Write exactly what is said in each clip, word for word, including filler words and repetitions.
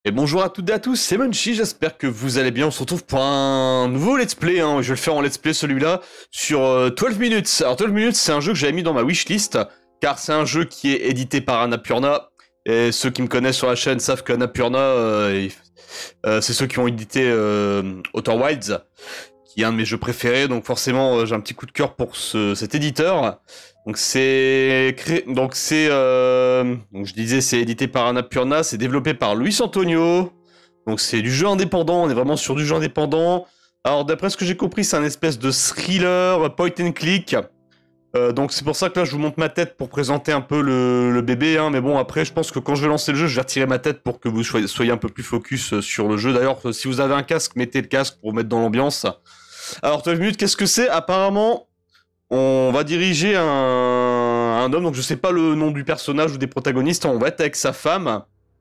Et bonjour à toutes et à tous, c'est Munchie, j'espère que vous allez bien. On se retrouve pour un nouveau let's play, hein. Je vais le faire en let's play celui-là sur euh, douze minutes. Alors douze minutes, c'est un jeu que j'avais mis dans ma wishlist, car c'est un jeu qui est édité par Annapurna. Et ceux qui me connaissent sur la chaîne savent que Annapurna, euh, euh, c'est ceux qui ont édité euh, Outer Wilds, qui est un de mes jeux préférés. Donc forcément, euh, j'ai un petit coup de cœur pour ce, cet éditeur. Donc c'est cré... donc c'est euh... donc je disais c'est édité par Annapurna, c'est développé par Luis Antonio. Donc c'est du jeu indépendant, on est vraiment sur du jeu indépendant. Alors d'après ce que j'ai compris, c'est un espèce de thriller point and click. Euh, donc c'est pour ça que là je vous montre ma tête pour présenter un peu le, le bébé, hein. Mais bon, après je pense que quand je vais lancer le jeu, je vais retirer ma tête pour que vous soyez, soyez un peu plus focus sur le jeu. D'ailleurs, si vous avez un casque, mettez le casque pour vous mettre dans l'ambiance. Alors douze minutes, qu'est-ce que c'est? Apparemment, on va diriger un, un homme, donc je sais pas le nom du personnage ou des protagonistes, on va être avec sa femme.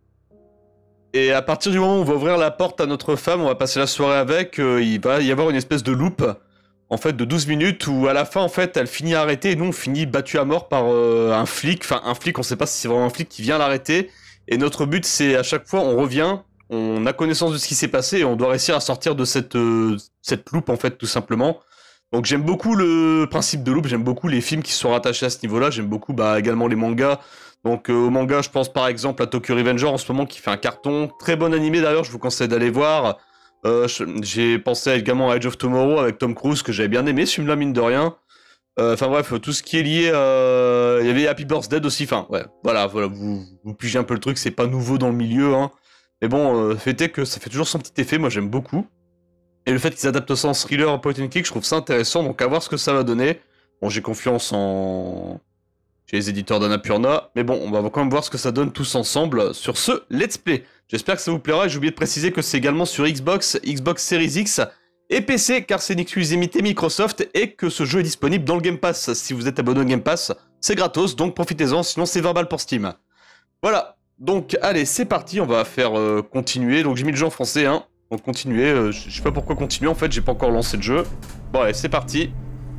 Et à partir du moment où on va ouvrir la porte à notre femme, on va passer la soirée avec, euh, il va y avoir une espèce de loop, en fait, de douze minutes, où à la fin, en fait, elle finit arrêtée, et nous, on finit battu à mort par euh, un flic, enfin, un flic, on sait pas si c'est vraiment un flic qui vient l'arrêter, et notre but, c'est à chaque fois, on revient, on a connaissance de ce qui s'est passé, et on doit réussir à sortir de cette, euh, cette loop, en fait, tout simplement. Donc j'aime beaucoup le principe de loop, j'aime beaucoup les films qui sont rattachés à ce niveau-là, j'aime beaucoup bah, également les mangas. Donc euh, au manga, je pense par exemple à Tokyo Revenger en ce moment qui fait un carton, très bon animé d'ailleurs, je vous conseille d'aller voir. Euh, j'ai pensé également à Edge of Tomorrow avec Tom Cruise que j'avais bien aimé, ce film-là mine de rien. Enfin euh, bref, tout ce qui est lié à... Il y avait Happy Birthday aussi, enfin ouais, voilà, voilà vous, vous pigez un peu le truc, c'est pas nouveau dans le milieu, hein. Mais bon, euh, fait est que ça fait toujours son petit effet, moi j'aime beaucoup. Et le fait qu'ils adaptent ça en thriller point and click, je trouve ça intéressant, donc à voir ce que ça va donner. Bon, j'ai confiance en... chez les éditeurs d'Annapurna, mais bon, on va quand même voir ce que ça donne tous ensemble sur ce let's play. J'espère que ça vous plaira, et j'ai oublié de préciser que c'est également sur Xbox, Xbox Series X et P C, car c'est une exclusivité Microsoft, et que ce jeu est disponible dans le Game Pass. Si vous êtes abonné au Game Pass, c'est gratos, donc profitez-en, sinon c'est vingt balles pour Steam. Voilà, donc allez, c'est parti, on va faire euh, continuer, donc j'ai mis le jeu en français, hein. Donc continuer, euh, je sais pas pourquoi continuer en fait, j'ai pas encore lancé le jeu. Bon allez, c'est parti.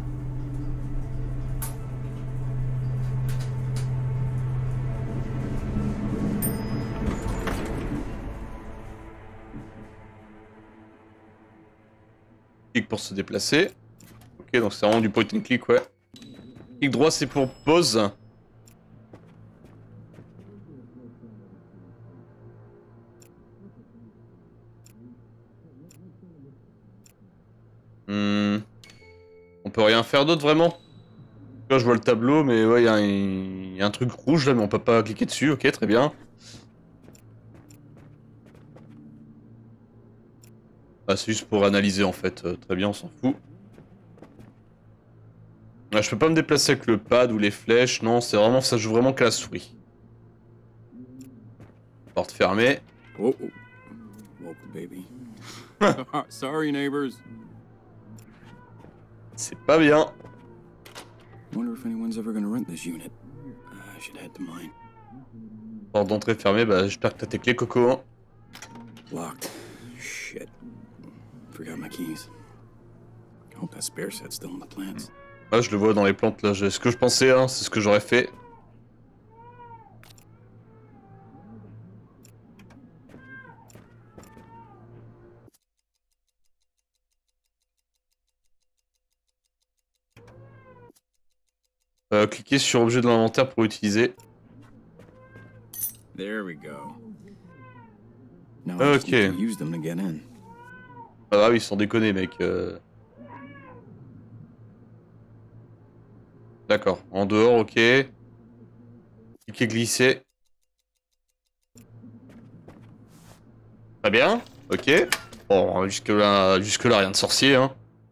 Clic pour se déplacer. Ok, donc c'est vraiment du point and click, ouais. Clic droit c'est pour pause. Hmm. On peut rien faire d'autre vraiment. Là je vois le tableau, mais ouais, il y, un... y a un truc rouge là, mais on peut pas cliquer dessus. Ok, très bien. Ah, c'est juste pour analyser en fait. Euh, très bien, on s'en fout. Ah, je peux pas me déplacer avec le pad ou les flèches. Non, c'est vraiment, ça joue vraiment qu'à la souris. Porte fermée. Oh, oh. Welcome, baby. Sorry, neighbors. C'est pas bien. Wonder if anyone's ever gonna rent this unit. I should head to mine. Porte d'entrée fermée, bah j'espère que t'as tes clés, Coco. Hein. Locked. Shit. Forgot my keys. Hope that spare set's still in the plants. Ah, je le vois dans les plantes là, c'est ce que je pensais, hein, c'est ce que j'aurais fait. Euh, cliquez sur objet de l'inventaire pour utiliser. There we go. Now I I just just need to use them to get in. Ah oui, sans déconner, mec. Euh... D'accord, en dehors, ok. Cliquez glisser. Très bien, ok. Bon, jusque là, jusque là, rien de sorcier, hein.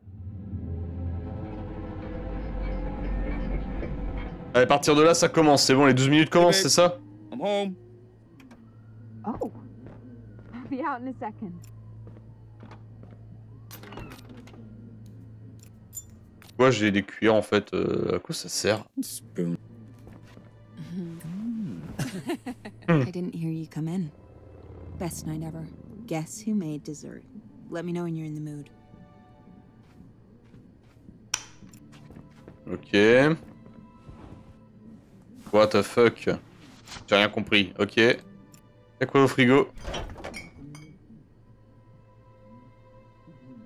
À partir de là, ça commence. C'est bon, les douze minutes commencent, c'est ça? I'm home. Oh, I'll be out in a second. Moi, j'ai des cuillères en fait. Euh, à quoi ça sert? Spoon. I didn't hear you come in. Best night ever. Guess who made dessert? Let me know when you're in the mood. Ok. What the fuck? J'ai rien compris. Ok. Y'a quoi au frigo?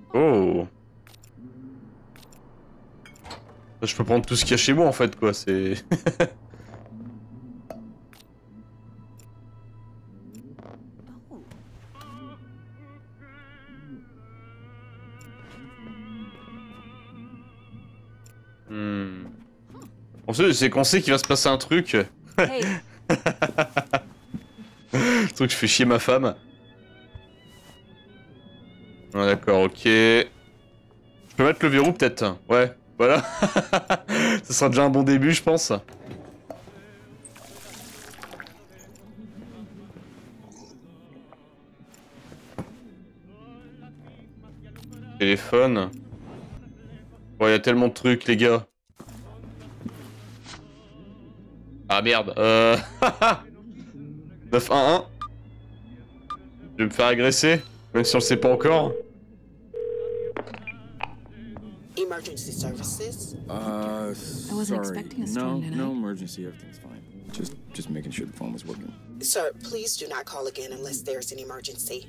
Oh. Je peux prendre tout ce qu'il y a chez moi en fait quoi, c'est... hmm. On sait, c'est qu'on sait qu'il va se passer un truc. Hey. Le truc, je fais chier ma femme. Ah, d'accord, ok. Je peux mettre le verrou peut-être. Ouais, voilà. Ce sera déjà un bon début, je pense. Téléphone. Bon, il y a tellement de trucs, les gars. Ah merde. Euh... neuf un un. Je vais me faire agresser, même si on le sait pas encore. Emergency services. Uh, I wasn't sorry. expecting a No, storm tonight. no emergency. Everything's fine. Just, just making sure the phone was working. Sir, please do not call again unless there's an emergency.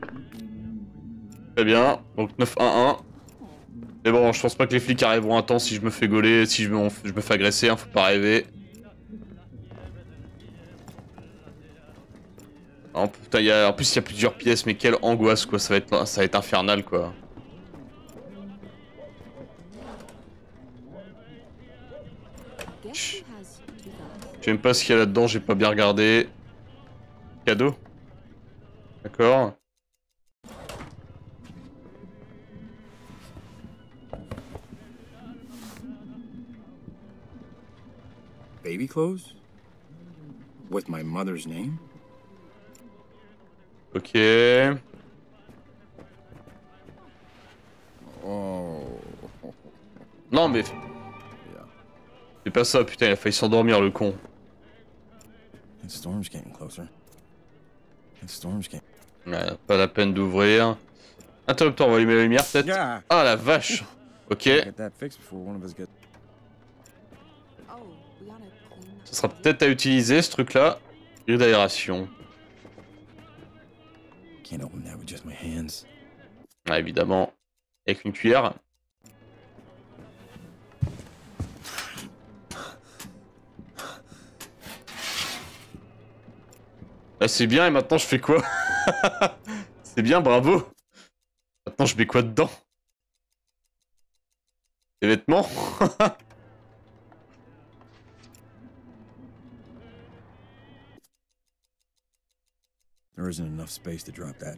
Très bien, donc neuf un un. Mais bon, je pense pas que les flics arriveront à temps si je me fais gauler, si je me, je me fais agresser, hein, faut pas rêver. En, putain, y a, en plus, il y a plusieurs pièces, mais quelle angoisse, quoi. Ça va être, ça va être infernal, quoi. J'aime pas ce qu'il y a là-dedans, j'ai pas bien regardé. Cadeau. D'accord. Baby clothes? With my mother's name? Ok. Oh. Non mais... Yeah. C'est pas ça, putain, il a failli s'endormir, le con. The storm's getting closer. The storm's getting... Ouais, pas la peine d'ouvrir. Interrupteur, on va allumer la lumière, peut-être. Yeah. Ah, la vache. Ok. Get that fixed before one of us gets... Ça sera peut-être à utiliser, ce truc-là. Grille d'aération. Can't open that with just my hands. Ah, évidemment. Avec une cuillère. Bah, c'est bien, et maintenant je fais quoi? C'est bien, bravo. Maintenant je mets quoi dedans? Des vêtements? There isn't enough space to drop that.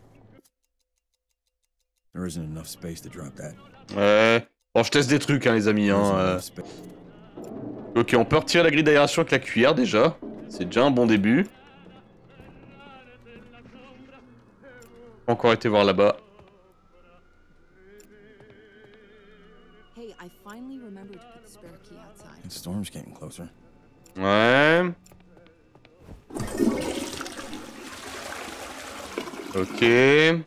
There isn't enough space to drop that. Ouais. Bon, je teste des trucs, hein, les amis. There Hein, isn't euh. enough space. Ok, on peut retirer la grille d'aération avec la cuillère, déjà. C'est déjà un bon début. Encore été voir là-bas. Hey, I finally remembered to put the spare key outside. The storm's getting closer. Ouais. Ok.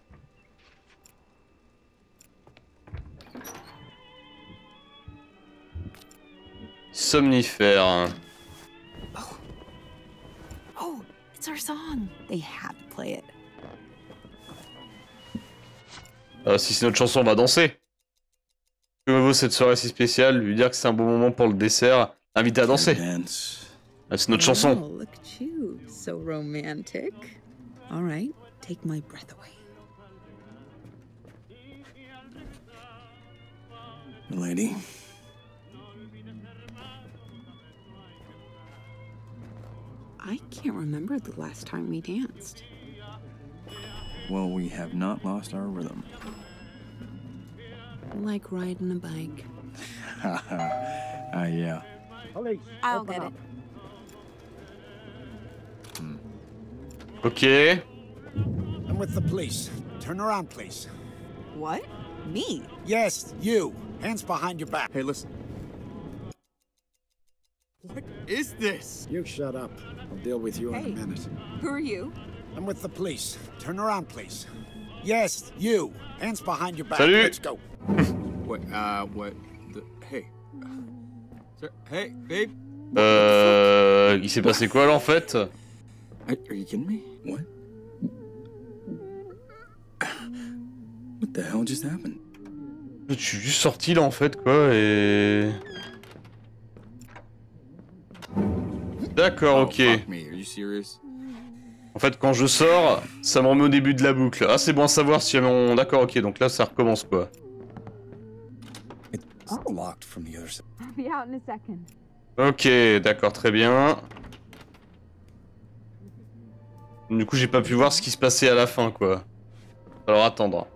Somnifère. Oh, it's our song. They had to play it. Euh, si c'est notre chanson, on va danser. Que me vaut cette soirée si spéciale? Lui dire que c'est un bon moment pour le dessert. Inviter à danser. Dance. Ah, c'est notre chanson. Oh, look at you, so romantic. All right, take my breath away. Milady. I can't remember the last time we danced. Well, we have not lost our rhythm. Like riding a bike. Ah, uh, yeah. I'll get it. Ok. I'm with the police. Turn around, please. What? Me? Yes, you. Hands behind your back. Hey, listen. What is this? You shut up. I'll deal with you Hey. in a minute. Who are you? I'm with the police. Turn around, please. Yes, you. Hands behind your back. Salut. Let's go. What, uh, what, the, hey. Sir, hey, babe. Euh... Il s'est passé quoi là en fait? Are, are you kidding me? What? What the hell just happened? Je suis juste sorti là en fait quoi et... D'accord, Oh, ok. fuck me. Are you serious? En fait quand je sors, ça me remet au début de la boucle. Ah c'est bon à savoir si jamais on... D'accord, ok, donc là ça recommence quoi. It's locked from the other side. I'll be out in a second. Ok, d'accord, très bien. Du coup j'ai pas pu voir ce qui se passait à la fin quoi. Alors attendre.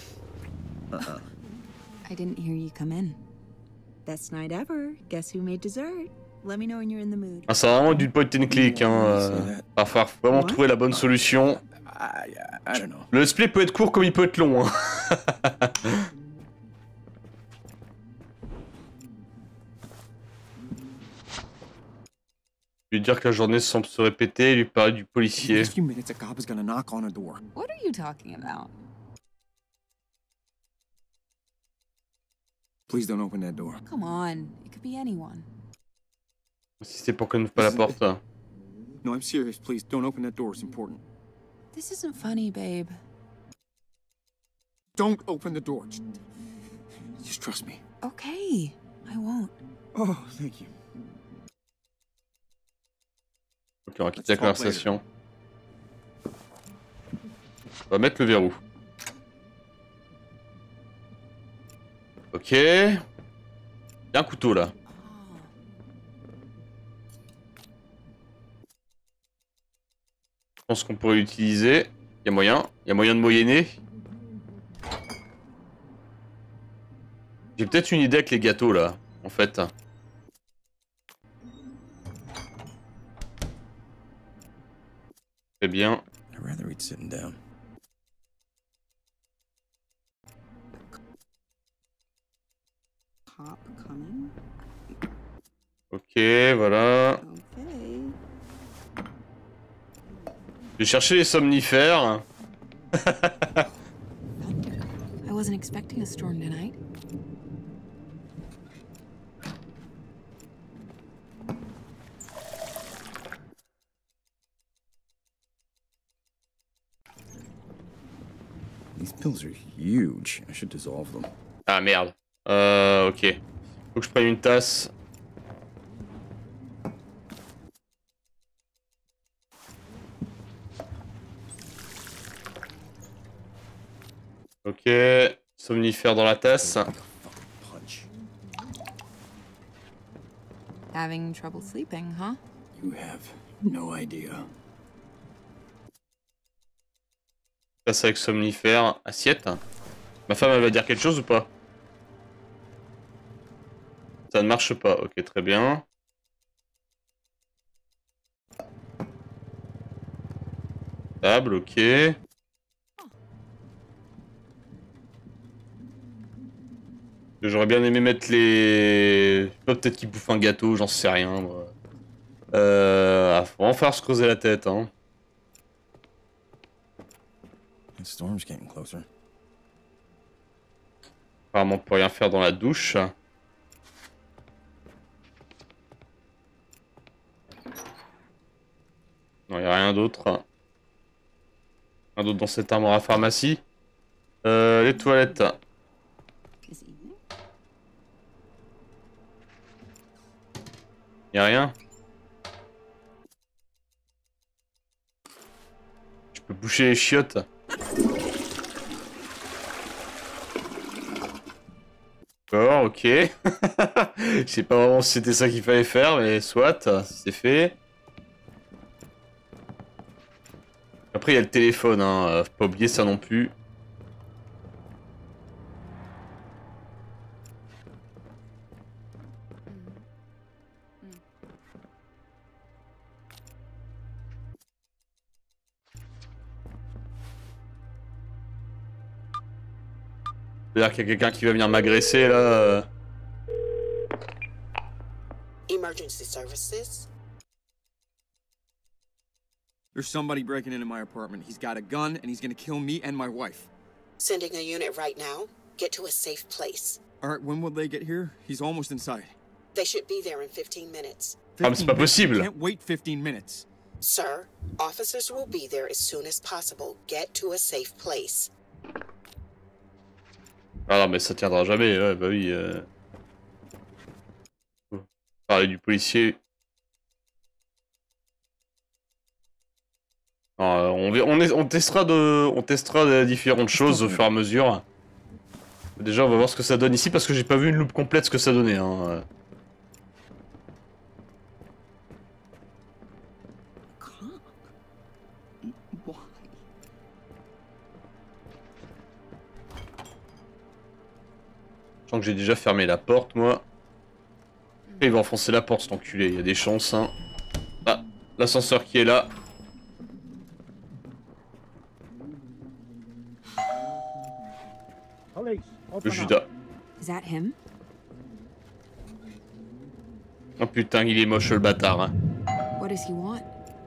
I didn't hear you come in. Best night ever. Guess who made dessert? Let me know when you're in the mood. Ah, c'est vraiment du point and click, hein. Euh, va falloir vraiment Ouais. trouver la bonne solution. I, I don't know. Le let's play peut être court comme il peut être long, hein. Lui dire que la journée semble se répéter et lui parler du In policier. just a few minutes, a cop is gonna knock on her door. What are you talking about? Please don't open that door. Come on. It could be anyone. Si c'est pour qu'on n'ouvre pas la porte. No, I'm serious. Please don't open that door. It's important. This isn't funny, babe. Don't open the door. Just, just trust me. Okay. I won't. Oh, thank you. Ok, on va quitter la conversation. On va mettre le verrou. Ok. Il y a un couteau là. Je pense qu'on pourrait l'utiliser. Il y a moyen. Il y a moyen de moyenner. J'ai peut-être une idée avec les gâteaux là, en fait. Très bien. I'd rather eat sitting down. Cop coming. Ok, voilà. Okay. Je vais chercher les somnifères. Thunder. I wasn't expecting a storm tonight. These pills are huge. I should dissolve them. Ah merde. Euh, ok. Faut que je prenne une tasse. Ok. Somnifère dans la tasse. Like a fucking punch. Having trouble sleeping, huh? You have no idea. Tasse avec somnifère. Assiette. Ma femme, elle va dire quelque chose ou pas? Ça ne marche pas. Ok, très bien. Table, ok. J'aurais bien aimé mettre les... Peut-être qu'ils bouffent un gâteau, j'en sais rien, moi. Euh... Faut vraiment faire se creuser la tête, hein. The storm's getting closer. Apparemment, on peut rien faire dans la douche. Non, y a rien d'autre. Rien d'autre dans cette armoire à pharmacie. Euh, les toilettes. Y a rien. Je peux boucher les chiottes. D'accord, ok. Je sais pas vraiment si c'était ça qu'il fallait faire, mais soit, c'est fait. Après, il y a le téléphone, hein. Faut pas oublier ça non plus. C'est-à-dire qu'il y a quelqu'un qui va venir m'agresser là. euh. Emergency services. There's somebody breaking into my apartment. He's got a gun and he's gonna kill me and my wife. Sending a unit right now. Get to a safe place. All right, when will they get here? He's almost inside. They should be there in fifteen minutes. Ah, mais c'est pas fifteen minutes? possible. Can't wait fifteen minutes. Sir, officers will be there as soon as possible. Get to a safe place. Ah non, mais ça tiendra jamais, ouais, bah oui. Euh... Parler du policier. Alors, on, on, est, on testera de, on testera de différentes choses au fur et à mesure. Déjà, on va voir ce que ça donne ici parce que j'ai pas vu une loupe complète ce que ça donnait. Hein. Je sens que j'ai déjà fermé la porte, moi. Et il va enfoncer la porte, cet enculé. Il y a des chances, hein. Ah, l'ascenseur qui est là. Le Judas. Is that him? Oh putain, il est moche le bâtard. Hein. What does he want?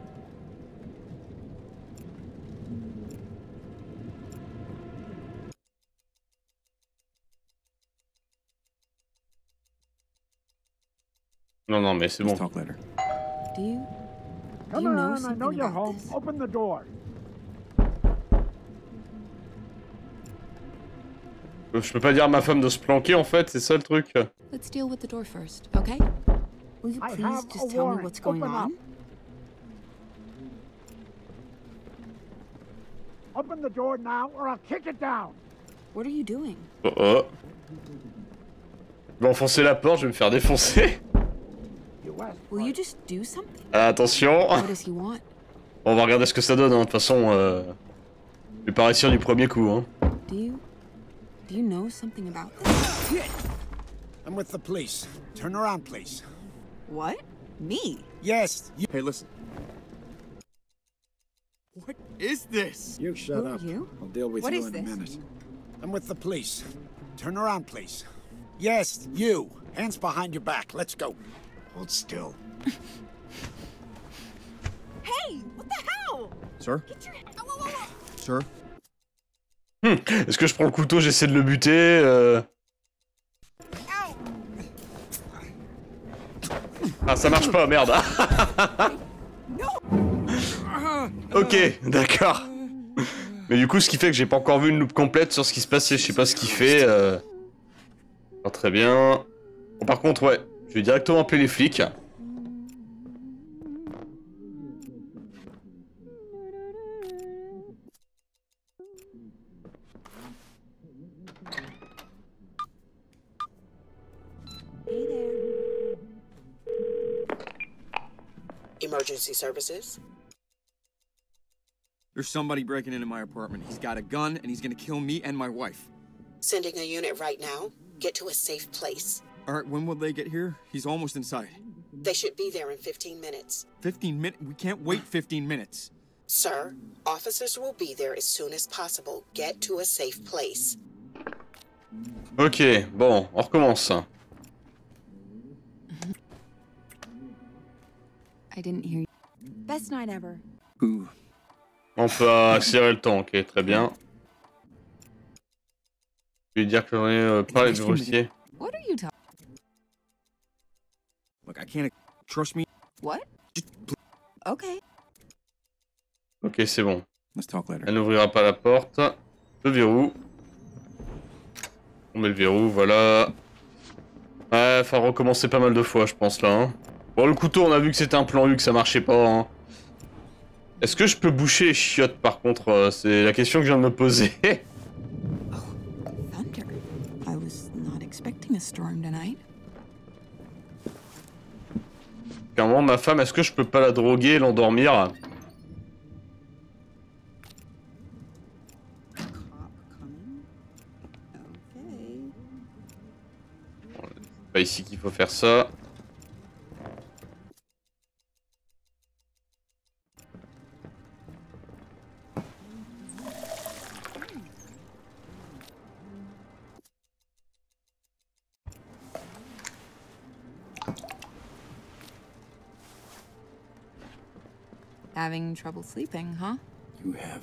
Non, non, mais c'est bon. Talk later. Do you? Do Come you know on, I know something you're about home. this? Open the door. Je peux pas dire à ma femme de se planquer en fait, c'est ça le truc. Let's deal with the door first, okay? Will you I please have just a tell me warrant. what's going Open up. on? Open the door now, or I'll kick it down. What are you doing? Oh oh. Je vais enfoncer la porte, je vais me faire défoncer. You asked Will for you it. just do something? Ah, attention. What does he want? On va regarder ce que ça donne, hein. De toute façon, euh... je vais pas réussir du premier coup. Hein. Do you? Do you know something about this? I'm with the police. Turn around, please. What? Me? Yes, you. Hey, listen. What is this? You shut Who are up. you? I'll deal with What you is in a this? minute. I'm with the police. Turn around, please. Yes, you. Hands behind your back. Let's go. Hold still. Hey! What the hell? Sir? Get your... Whoa, whoa, whoa. Sir? Hmm. Est-ce que je prends le couteau, j'essaie de le buter euh... Ah, ça marche pas, merde. Ok, d'accord. Mais du coup, ce qui fait que j'ai pas encore vu une loupe complète sur ce qui se passait, je sais pas ce qu'il fait. Euh... Alors, très bien. Bon, par contre, ouais, je vais directement appeler les flics. Hey there. Emergency services? There's somebody breaking into my apartment. He's got a gun and he's gonna kill me and my wife. Sending a unit right now. Get to a safe place. Alright, when will they get here? He's almost inside. They should be there in fifteen minutes. fifteen minutes? We can't wait fifteen minutes. Sir, officers will be there as soon as possible. Get to a safe place. Ok, bon, on recommence. I didn't hear you. Best night ever. Ooh. On peut accélérer le temps, ok, très bien. Je vais dire que j'en ai euh, pas les policiers. What are you talking? Look, I can't... Trust me. What? Okay. Ok, c'est bon. Let's talk later. Elle n'ouvrira pas la porte. Le verrou. On met le verrou, voilà. Ouais, enfin recommencer pas mal de fois, je pense, là. Hein. Bon, le couteau, on a vu que c'était un plan U, que ça marchait pas. Hein. Est-ce que je peux boucher les chiottes, par contre euh, c'est la question que je viens de me poser. Thunder. I was not expecting a storm tonight. À un moment, ma femme, est-ce que je peux pas la droguer et l'endormir? Cop coming. Okay. C'est pas ici qu'il faut faire ça. Having trouble sleeping, huh? You have.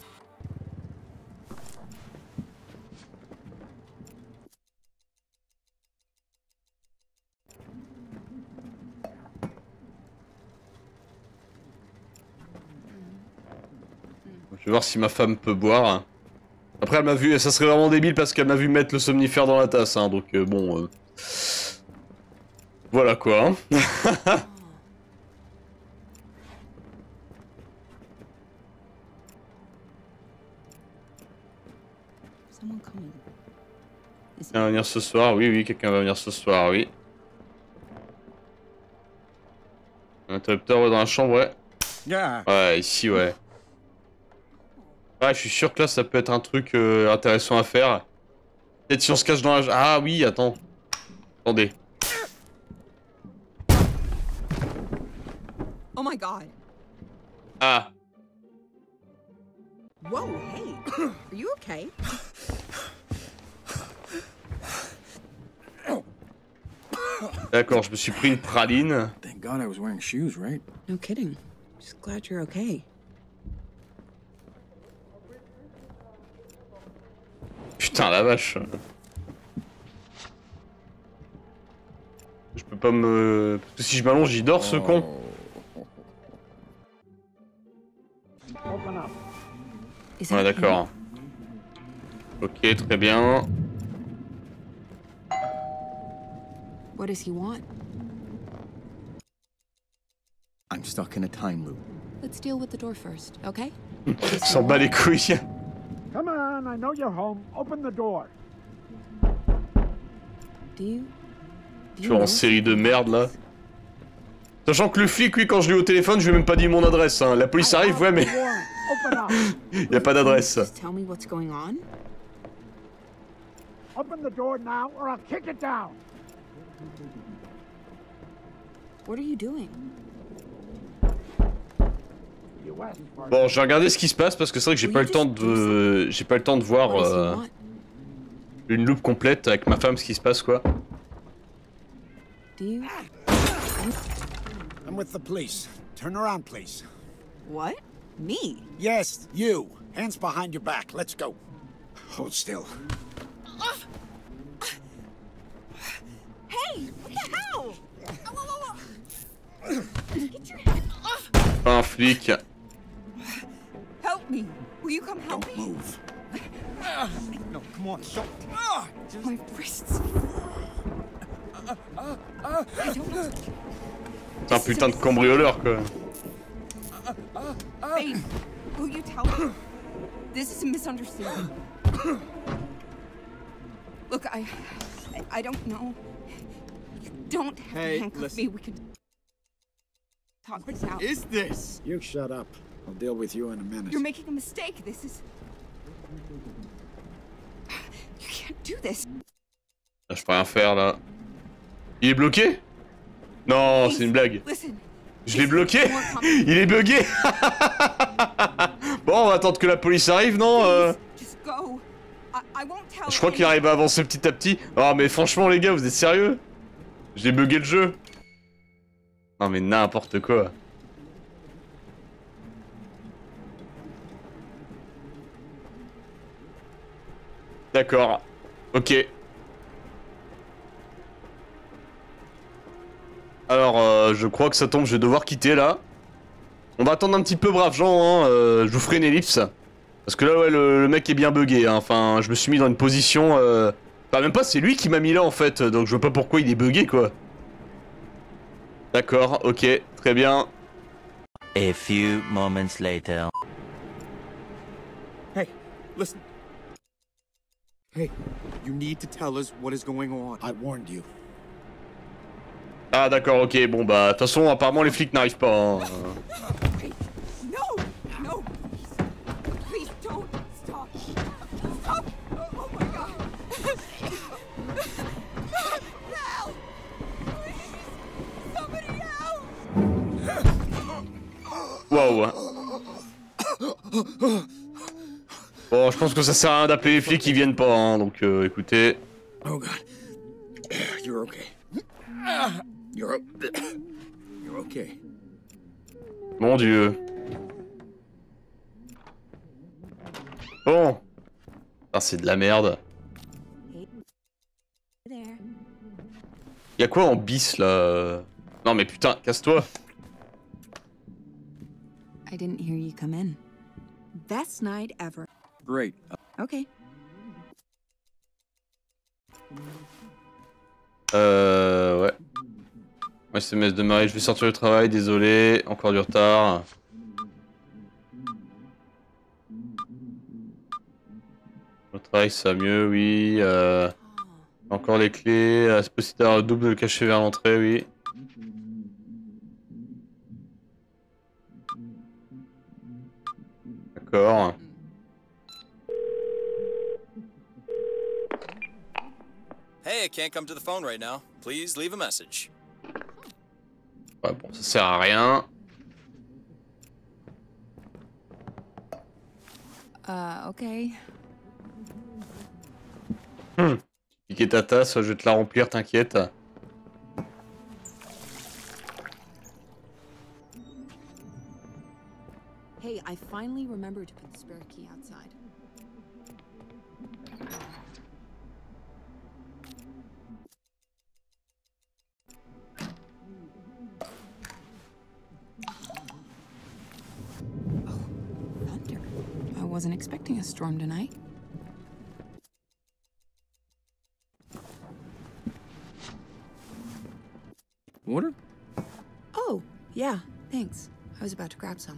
Je vais voir si ma femme peut boire. Après, elle m'a vu, ça serait vraiment débile parce qu'elle m'a vu mettre le somnifère dans la tasse, hein, donc euh, bon... Euh... Voilà quoi. Hein. Someone coming. Is Quelqu'un va venir ce soir, oui, oui, quelqu'un va venir ce soir, oui. Un interrupteur dans la chambre, ouais. Yeah. Ouais, ici, ouais. Ouais, je suis sûr que là, ça peut être un truc euh, intéressant à faire. Peut-être si on se cache dans la... Ah oui, attends. Attendez. Oh my god. Ah. Whoa, hey. Are you okay? D'accord, je me suis pris une praline. Thank God I was wearing shoes, right? No kidding. Just glad you're okay. Putain, la vache. Je peux pas me... Parce que si je m'allonge, j'y dors, ce con. Open up. Is Ouais, that d'accord. Ok, très bien. him? What does he want? I'm stuck in a time loop. Let's deal with the door first, okay? S'en bat les couilles. Come on, I know you're home. Open the door. Do you? Do Tu vois, en know série de something merde, là. about this? Sachant que le flic, lui, quand je l'ai eu au téléphone, je lui ai même pas dit mon adresse. Hein. La police arrive, ouais, mais Open up. y a pas d'adresse. Just tell me what's going on. Open the door now, or I'll kick it down. What are you doing? You asked for it. Bon, je vais regarder ce qui se passe parce que c'est vrai que j'ai pas le temps de, j'ai pas le temps de voir What does he euh, want? une loupe complète avec ma femme ce qui se passe quoi. Do you? I'm with the police. Turn around, please. What? Me? Yes, you. Hands behind your back. Let's go. Hold still. Hey! What the hell? Get your hand off! Pas un flic. Help me! Will you come help Don't me? move. No, come on. Don't. My wrists. I don't know. C'est un putain de cambrioleur quoi. Babe, will you tell me? This is a misunderstanding. Look, I, I don't know. You don't have Hey, to handcuff listen. me. We can talk this out. Is this? You shut up. I'll deal with you in a minute. You're making a mistake. This is. You can't do this. Là, je peux rien faire là. Il est bloqué? Non, c'est une blague. Listen. Je l'ai bloqué. Il est bugué. Bon, on va attendre que la police arrive, non euh... Just go. I, I won't tell Je crois qu'il anyone. arrive à avancer petit à petit. Oh mais franchement les gars, vous êtes sérieux? J'ai bugué le jeu. Non mais n'importe quoi. D'accord. Ok. Alors, euh, je crois que ça tombe, je vais devoir quitter là. On va attendre un petit peu, braves gens, hein. euh, je vous ferai une ellipse. Parce que là, ouais, le, le mec est bien bugué. Hein. Enfin, je me suis mis dans une position... Euh... Enfin, même pas, c'est lui qui m'a mis là, en fait. Donc, je vois pas pourquoi il est bugué, quoi. D'accord, ok, très bien. A few moments later. Hey, listen. Hey, you need to tell us what is going on. I warned you. Ah, d'accord, ok, bon, bah, de toute façon, apparemment, les flics n'arrivent pas, hein. No! No! Please don't stop! Stop! Oh my god! Help! Please! Somebody help! Waouh. Bon, je pense que ça sert à rien d'appeler les flics, ils viennent pas, hein, donc euh, écoutez. Oh God, you're okay. You're o- you're okay. Mon dieu. Bon. Ah, c'est de la merde. There. Y'a quoi en bis là? Non mais putain, casse-toi. I didn't hear you come in. Best night ever. Great. Okay. Euh... Ouais. S M S de Marie, je vais sortir du travail, désolé, encore du retard. Le travail ça va mieux, oui. Euh... Encore les clés, la possibilité d'avoir double le cachet vers l'entrée, oui. D'accord. Hey, I can't come to the phone right now. Please leave a message. Ouais, bon, ça sert à rien. Uh, okay. Hmm. Piquer ta tasse, je vais te la remplir, t'inquiète. Hey, I finally remembered to put the spare key outside. Oh, thunder. I wasn't expecting a storm tonight. Water? Oh, yeah, thanks. I was about to grab some.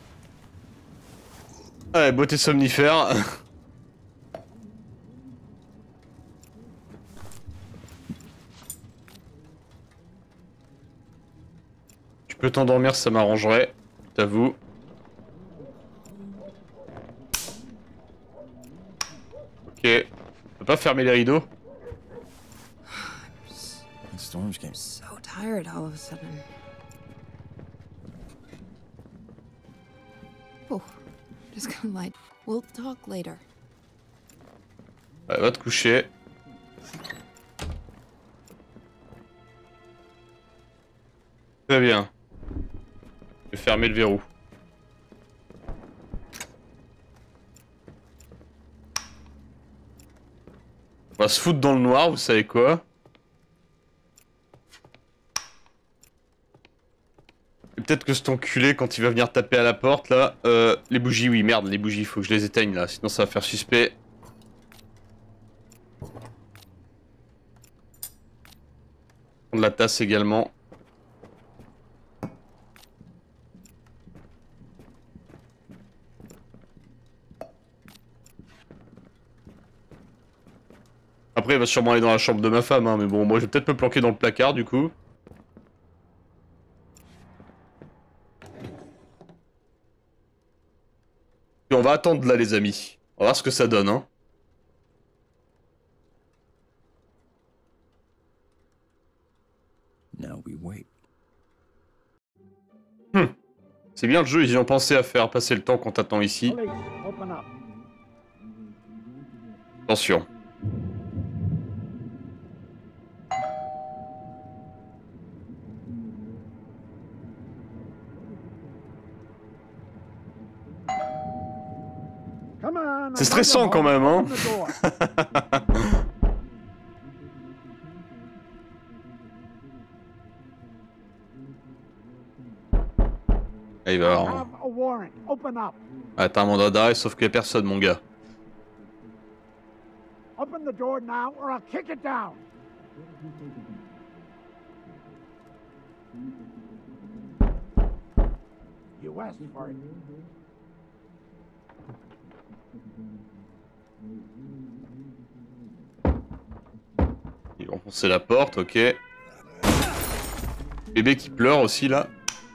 Ouais, beauté somnifère. Tu peux t'endormir, ça m'arrangerait, t'avoue. Ok. On peut pas fermer les rideaux? The storms came. So tired all of a sudden. Oh, just gonna lie. We'll talk later. Ouais, va te coucher. Très bien. Je vais fermer le verrou. On va se foutre dans le noir, vous savez quoi? Peut-être que cet enculé, quand il va venir taper à la porte, là... Euh, les bougies, oui, merde, les bougies, faut que je les éteigne, là. Sinon, ça va faire suspect. Prendre la tasse également. Après, il va sûrement aller dans la chambre de ma femme, hein, mais bon, moi, je vais peut-être me planquer dans le placard, du coup. Et on va attendre là, les amis. On va voir ce que ça donne, hein. Now we wait. Hmm. C'est bien le jeu, ils y ont pensé à faire passer le temps qu'on t'attend ici. Attention. C'est stressant quand même, hein. Ah, il va avoir... Ah, t'as un mandat d'arrêt, sauf qu'il y a personne, mon gars. Open the door now or I'll kick it down. You asked for it. Ils vont enfoncer la porte, ok. Bébé qui pleure aussi, là.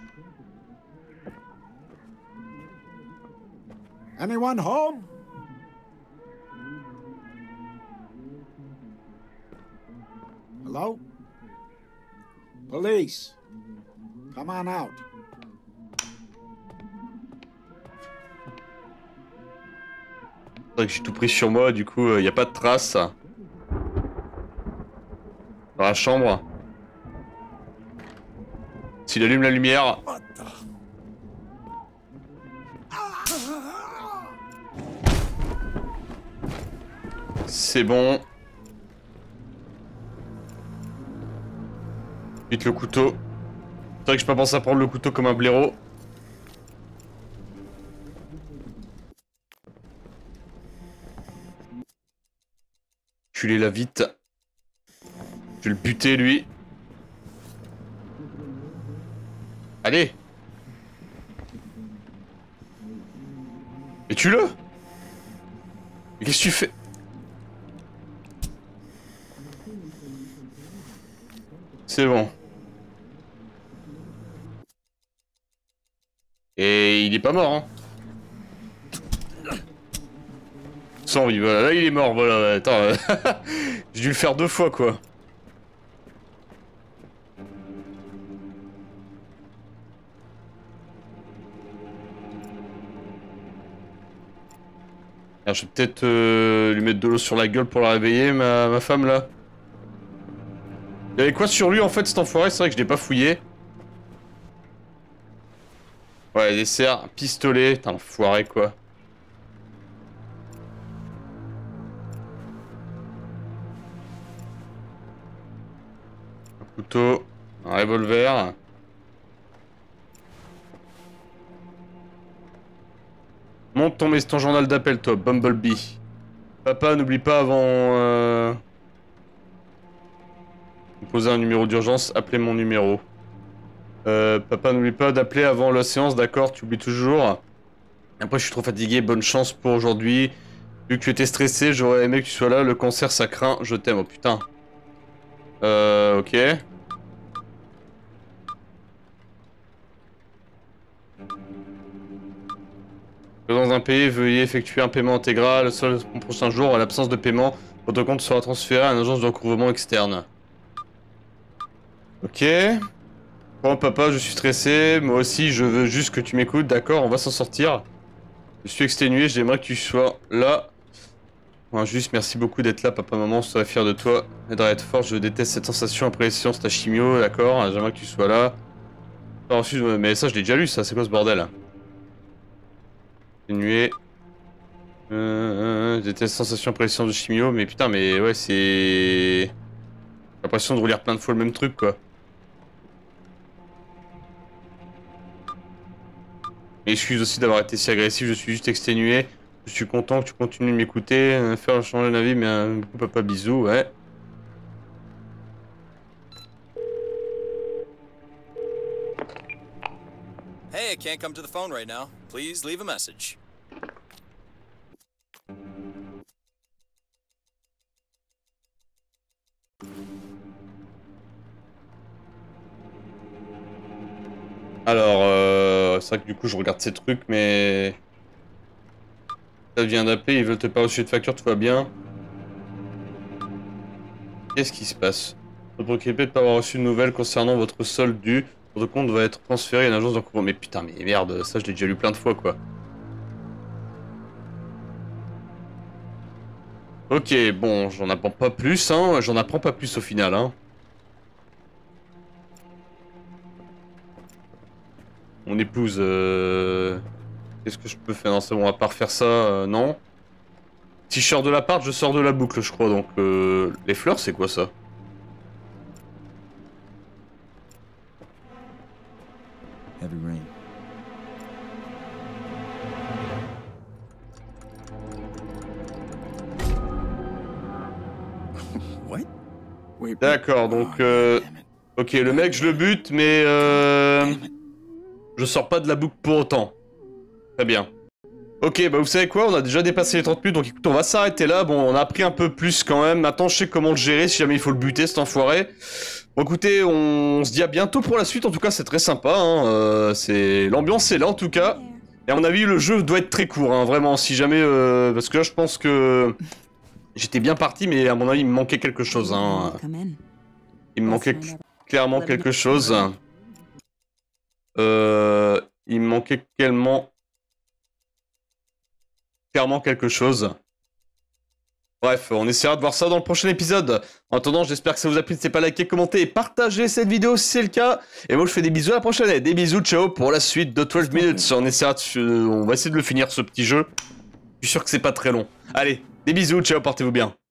Anyone home? Hello? Police. Come on out. C'est vrai que j'ai tout pris sur moi, du coup, il euh, n'y a pas de traces. Dans la chambre. S'il allume la lumière. C'est bon. Vite le couteau. C'est vrai que je peux pas penser à prendre le couteau comme un blaireau. Culé la vite. Je vais le buter, lui. Allez. Et tue-le. Mais qu'est-ce que tu fais? C'est bon. Et il est pas mort, hein. Sans vie, voilà, là il est mort, voilà, attends. Euh, j'ai dû le faire deux fois, quoi. Alors, je vais peut-être euh, lui mettre de l'eau sur la gueule pour la réveiller, ma, ma femme, là. Il y avait quoi sur lui, en fait, cet enfoiré? C'est vrai que je l'ai pas fouillé. Ouais, dessert, pistolet, putain, l'enfoiré, quoi. Un couteau, un revolver. Monte ton, ton journal d'appel, toi, Bumblebee. Papa, n'oublie pas avant... Euh... Poser un numéro d'urgence, appelez mon numéro. Euh, papa, n'oublie pas d'appeler avant la séance, d'accord? Tu oublies toujours. Après, je suis trop fatigué, bonne chance pour aujourd'hui. Vu que tu étais stressé, j'aurais aimé que tu sois là. Le concert, ça craint, je t'aime, oh putain. Euh, ok. Dans un pays, veuillez effectuer un paiement intégral. Seul mon prochain jour, à l'absence de paiement, votre compte sera transféré à une agence de recouvrement externe. Ok. Bon, papa, je suis stressé. Moi aussi, je veux juste que tu m'écoutes. D'accord, on va s'en sortir. Je suis exténué, j'aimerais que tu sois là. Bon, juste, merci beaucoup d'être là, papa, maman. Je serais fier de toi. Aiderait à être fort. Je déteste cette sensation après les séances, ta chimio. D'accord, j'aimerais que tu sois là. Alors, ensuite, mais ça, je l'ai déjà lu, ça. C'est quoi ce bordel? Exténué. Euh, je déteste cette sensation après les séances de chimio. Mais putain, mais ouais, c'est... J'ai l'impression de relire plein de fois le même truc, quoi. Excuse aussi d'avoir été si agressif, je suis juste exténué. Je suis content que tu continues de m'écouter, euh, faire changer la vie, mais un coup papa bisous, ouais. Hey, I can't come to the phone right now. Please leave a message. Alors, euh, c'est vrai que du coup je regarde ces trucs, mais... Ça vient d'appeler, ils veulent te pas reçu de facture, tout va bien. Qu'est-ce qui se passe? Ne vous préoccupez de ne pas avoir reçu de nouvelles concernant votre solde dû. Votre compte va être transféré à une agence de recouvrement. Mais putain, mais merde, ça je l'ai déjà lu plein de fois, quoi. Ok, bon, j'en apprends pas plus, hein. J'en apprends pas plus au final, hein. Mon épouse, euh... qu'est-ce que je peux faire? Non, c'est bon, à part faire ça, euh, non. Si je sors de l'appart, je sors de la boucle, je crois, donc... Euh... Les fleurs, c'est quoi, ça? Heavy rain. What? D'accord, donc... Euh... Ok, le mec, je le bute, mais... Euh... Je sors pas de la boucle pour autant. Très bien. Ok, bah vous savez quoi, on a déjà dépassé les trente minutes, donc écoute, on va s'arrêter là. Bon, on a appris un peu plus quand même. Maintenant, je sais comment le gérer si jamais il faut le buter, cet enfoiré. Bon, écoutez, on se dit à bientôt pour la suite. En tout cas, c'est très sympa. Hein. Euh, c'est... L'ambiance est là, en tout cas. Et à mon avis, le jeu doit être très court, hein, vraiment. Si jamais... Euh... Parce que là, je pense que... J'étais bien parti, mais à mon avis, il me manquait quelque chose. Hein. Il me manquait clairement quelque chose. Euh, il me manquait clairement... clairement quelque chose. Bref, on essaiera de voir ça dans le prochain épisode. En attendant, j'espère que ça vous a plu. N'hésitez pas à liker, commenter et partager cette vidéo si c'est le cas. Et moi, je fais des bisous à la prochaine. Et des bisous, ciao pour la suite de douze minutes. On essaiera de... on va essayer de le finir, ce petit jeu. Je suis sûr que c'est pas très long. Allez, des bisous, ciao, portez-vous bien.